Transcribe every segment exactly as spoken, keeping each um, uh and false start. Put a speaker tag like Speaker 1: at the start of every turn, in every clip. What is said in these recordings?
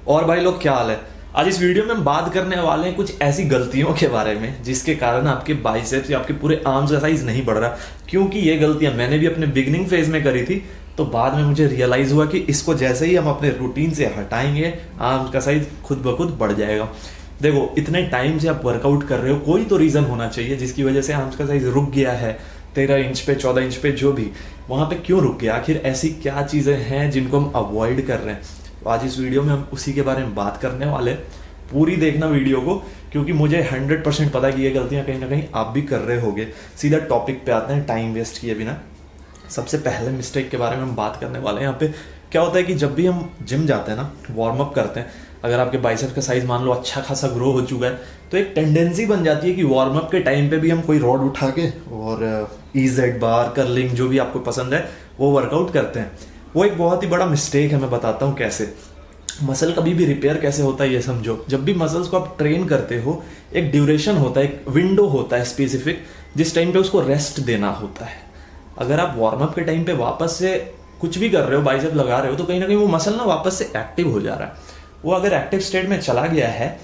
Speaker 1: और भाई लोग, क्या हाल है? आज इस वीडियो में हम बात करने वाले हैं कुछ ऐसी गलतियों के बारे में जिसके कारण आपके बाइसेप्स या आपके पूरे आर्म्स का साइज नहीं बढ़ रहा। क्योंकि ये गलतियां मैंने भी अपने बिगिनिंग फेज में करी थी, तो बाद में मुझे रियलाइज हुआ कि इसको जैसे ही हम अपने रूटीन से हटाएंगे आर्म्स का साइज खुद ब खुद बढ़ जाएगा। देखो, इतने टाइम से आप वर्कआउट कर रहे हो, कोई तो रीजन होना चाहिए जिसकी वजह से आर्म्स का साइज रुक गया है। तेरह इंच पे, चौदह इंच पे, जो भी, वहां पे क्यों रुक गया? आखिर ऐसी क्या चीजें हैं जिनको हम अवॉइड कर रहे हैं? तो आज इस वीडियो में हम उसी के बारे में बात करने वाले हैं। पूरी देखना वीडियो को, क्योंकि मुझे हंड्रेड परसेंट पता है कि ये गलतियां कहीं ना कहीं आप भी कर रहे होगे। सीधा टॉपिक पे आते हैं टाइम वेस्ट किए बिना। सबसे पहले मिस्टेक के बारे में हम बात करने वाले हैं। यहाँ पे क्या होता है कि जब भी हम जिम जाते हैं ना, वार्म अप करते हैं, अगर आपके बाइसेप्स का साइज मान लो अच्छा खासा ग्रो हो चुका है, तो एक टेंडेंसी बन जाती है कि वार्म अप के टाइम पे भी हम कोई रॉड उठा के और ईजेड बार, कर्लिंग, जो भी आपको पसंद है वो वर्कआउट करते हैं। वो एक बहुत ही बड़ा मिस्टेक है। मैं बताता हूँ कैसे। मसल कभी भी रिपेयर कैसे होता है ये समझो। जब भी मसल्स को आप ट्रेन करते हो, एक ड्यूरेशन होता है, एक विंडो होता है स्पेसिफिक, जिस टाइम पे उसको रेस्ट देना होता है। अगर आप वार्म अप के टाइम पे वापस से कुछ भी कर रहे हो, बाइसेप लगा रहे हो, तो कहीं ना कहीं वो मसल ना वापस से एक्टिव हो जा रहा है। वो अगर एक्टिव स्टेट में चला गया है,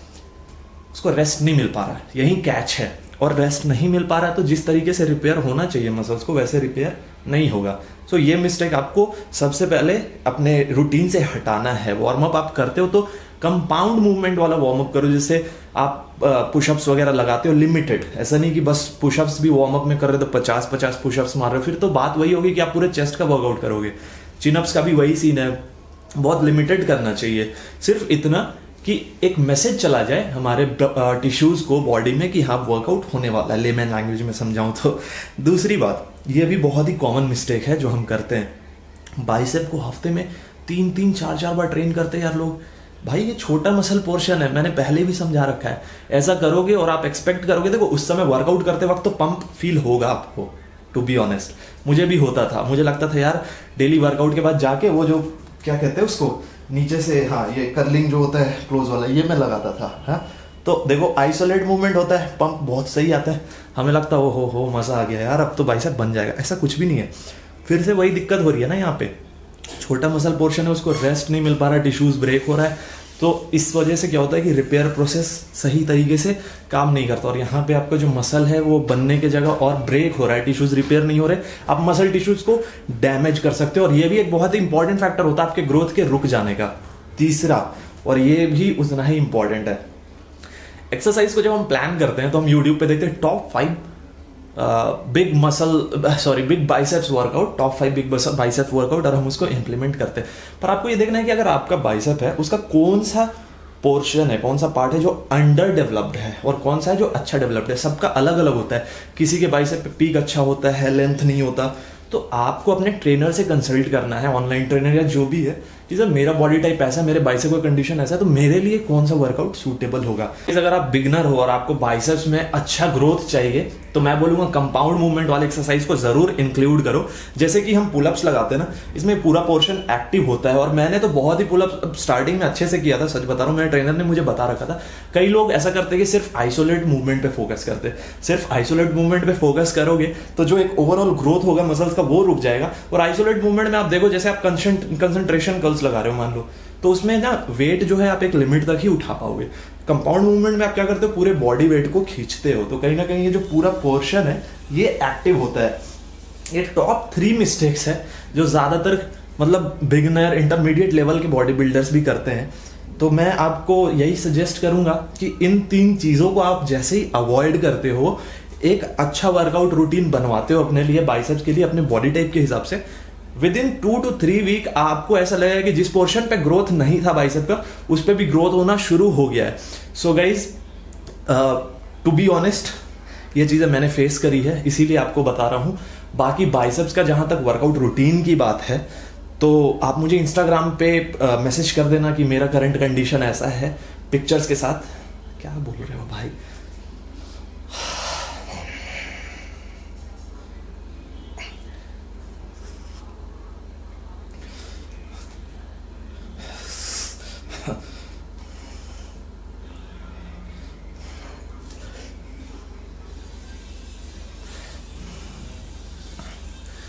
Speaker 1: उसको रेस्ट नहीं मिल पा रहा है। यही कैच है। और रेस्ट नहीं मिल पा रहा है तो जिस तरीके से रिपेयर होना चाहिए मसल्स को, वैसे रिपेयर नहीं होगा। सो so, ये मिस्टेक आपको सबसे पहले अपने रूटीन से हटाना है। वार्म अप आप करते हो तो कंपाउंड मूवमेंट वाला वार्म अप करो, जिससे आप पुशअप्स वगैरह लगाते हो लिमिटेड। ऐसा नहीं कि बस पुशअप्स भी वार्म अप में कर रहे हो तो पचास पचास पुशअप्स मार रहे हो, फिर तो बात वही होगी कि आप पूरे चेस्ट का वर्कआउट करोगे। चिनअप्स का भी वही सीन है, बहुत लिमिटेड करना चाहिए। सिर्फ इतना कि एक मैसेज चला जाए हमारे टिश्यूज को बॉडी में कि हाँ वर्कआउट होने वाला है, लेमन लैंग्वेज में समझाऊं तो। दूसरी बात, ये भी बहुत ही कॉमन मिस्टेक है जो हम करते हैं। बाइसेप को हफ्ते में तीन तीन चार चार बार ट्रेन करते हैं यार लोग। भाई ये छोटा मसल पोर्शन है, मैंने पहले भी समझा रखा है। ऐसा करोगे और आप एक्सपेक्ट करोगे, देखो उस समय वर्कआउट करते वक्त तो पंप फील होगा आपको, टू बी ऑनेस्ट। मुझे भी होता था। मुझे लगता था यार डेली वर्कआउट के बाद जाके वो जो क्या कहते हैं उसको नीचे से, हाँ ये कर्लिंग जो होता है क्लोज वाला, ये मैं लगाता था। हाँ तो देखो आइसोलेट मूवमेंट होता है, पंप बहुत सही आता है, हमें लगता है ओ हो हो मजा आ गया यार, अब तो बाइसेप बन जाएगा। ऐसा कुछ भी नहीं है। फिर से वही दिक्कत हो रही है ना, यहाँ पे छोटा मसल पोर्शन है, उसको रेस्ट नहीं मिल पा रहा है, टिश्यूज ब्रेक हो रहा है। तो इस वजह से क्या होता है कि रिपेयर प्रोसेस सही तरीके से काम नहीं करता, और यहाँ पे आपका जो मसल है वो बनने के जगह और ब्रेक हो रहा है, टिश्यूज रिपेयर नहीं हो रहे, आप मसल टिश्यूज को डैमेज कर सकते हो। और ये भी एक बहुत ही इंपॉर्टेंट फैक्टर होता है आपके ग्रोथ के रुक जाने का। तीसरा, और ये भी उतना ही इंपॉर्टेंट है, एक्सरसाइज को जब हम प्लान करते हैं तो हम यूट्यूब पे देखते हैं top five big muscle sorry big biceps workout, top five big biceps workout, और हम उसको इंप्लीमेंट करते हैं। पर आपको ये देखना है कि अगर आपका बाइसेप है, उसका कौन सा पोर्शन है, कौन सा पार्ट है जो अंडर डेवलप्ड है और कौन सा है जो अच्छा डेवलप्ड है। सबका अलग अलग होता है। किसी के बाइसेप पे पीक अच्छा होता है, लेंथ नहीं होता। तो आपको अपने ट्रेनर से कंसल्ट करना है, ऑनलाइन ट्रेनर या जो भी है, कि सर मेरा बॉडी टाइप ऐसा है, मेरे बाइसेप का कंडीशन ऐसा है, तो मेरे लिए कौन सा वर्कआउट सूटेबल होगा। अगर आप बिगनर हो और आपको बाइसेप्स में अच्छा ग्रोथ चाहिए, तो मैं बोलूंगा कंपाउंड मूवमेंट वाले एक्सरसाइज को जरूर इंक्लूड करो। जैसे कि हम पुलअप्स लगाते हैं ना, इसमें पूरा पोर्शन एक्टिव होता है, और मैंने तो बहुत ही पुलअप्स स्टार्टिंग में अच्छे से किया था, सच बता रहा हूँ। मेरे ट्रेनर ने मुझे बता रखा था। कई लोग ऐसा करते हैं कि सिर्फ आइसोलेट मूवमेंट पे फोकस करते हैं। सिर्फ आइसोलेट मूवमेंट पे फोकस करोगे तो जो एक ओवरऑल ग्रोथ होगा मसल्स का वो रुक जाएगा। और आइसोलेट मूवमेंट में आप देखो, जैसे आप कंसंट्रेशन कर्ल्स लगा रहे हो मान लो, तो उसमें ना वेट जो है आप एक लिमिट तक ही उठा पाओगे। कंपाउंड मूवमेंट में आप क्या करते हो, पूरे बॉडी वेट को खींचते हो, तो कहीं ना कहीं ये जो पूरा पोर्शन है ये एक्टिव होता है। ये टॉप थ्री मिस्टेक्स है जो ज्यादातर मतलब बिगिनर, इंटरमीडिएट लेवल के बॉडी बिल्डर्स भी करते हैं। तो मैं आपको यही सजेस्ट करूंगा कि इन तीन चीजों को आप जैसे ही अवॉइड करते हो, एक अच्छा वर्कआउट रूटीन बनवाते हो अपने लिए, बाइसेप्स के लिए, अपने बॉडी टाइप के हिसाब से, within two to three week आपको ऐसा लगेगा कि जिस पोर्शन पे ग्रोथ नहीं था बाइसेप का, उस पे भी ग्रोथ होना शुरू हो गया है। So guys, to be honest, ये चीजें मैंने फेस करी है, इसीलिए आपको बता रहा हूं। बाकी बाइसेप्स का जहां तक वर्कआउट रूटीन की बात है, तो आप मुझे इंस्टाग्राम पे मैसेज कर देना कि मेरा करंट कंडीशन ऐसा है, पिक्चर्स के साथ। क्या बोल रहे हो भाई?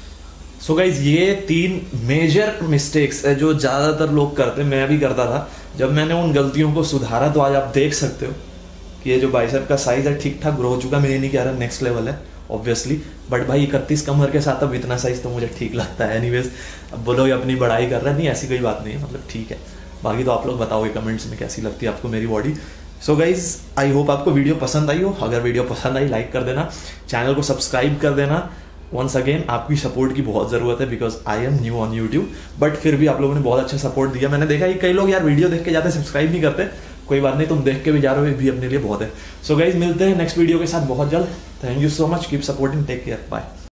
Speaker 1: सो गाइज, ये तीन मेजर मिस्टेक्स है जो ज्यादातर लोग करते हैं, मैं भी करता था। जब मैंने उन गलतियों को सुधारा तो आज आप देख सकते हो कि ये जो बाइसेप का साइज है ठीक ठाक ग्रो हो चुका। मैं ये नहीं कह रहा नेक्स्ट लेवल है ऑब्वियसली, बट भाई इकतीस कमर के साथ अब इतना साइज तो मुझे ठीक लगता है। एनीवेज अब बोलो ये अपनी बड़ाई कर रहा है, नहीं ऐसी कोई बात नहीं है, मतलब ठीक है। बाकी तो आप लोग बताओगे कमेंट्स में कैसी लगती है आपको मेरी बॉडी। सो गाइज आई होप आपको वीडियो पसंद आई हो। अगर वीडियो पसंद आई लाइक कर देना, चैनल को सब्सक्राइब कर देना। वंस अगेन आपकी सपोर्ट की बहुत ज़रूरत है because I am new on YouTube, but फिर भी आप लोगों ने बहुत अच्छा सपोर्ट दिया। मैंने देखा कि कई लोग यार वीडियो देख के जाते सब्सक्राइब नहीं करते, कोई बात नहीं, तुम देख के भी जा रहे हो भी अपने लिए बहुत है। सो गाइज मिलते हैं नेक्स्ट वीडियो के साथ बहुत जल्द। Thank you so much, keep supporting, take care, bye.